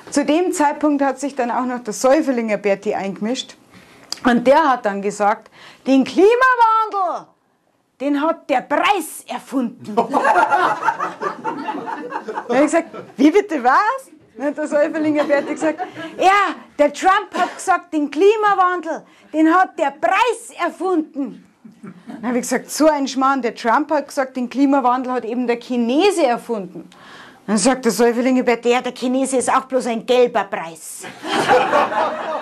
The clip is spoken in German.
Zu dem Zeitpunkt hat sich dann auch noch der Säufelinger Berti eingemischt. Und der hat dann gesagt, den Klimawandel, den hat der Preis erfunden. Dann habe ich gesagt, wie bitte was? Dann hat der Säufelinger Berti gesagt, ja, der Trump hat gesagt, den Klimawandel, den hat der Preis erfunden. Dann habe ich gesagt, so ein Schmarrn, der Trump hat gesagt, den Klimawandel hat eben der Chinese erfunden. Dann sagt der Säufelinger Berti, ja, der Chinese ist auch bloß ein gelber Preis.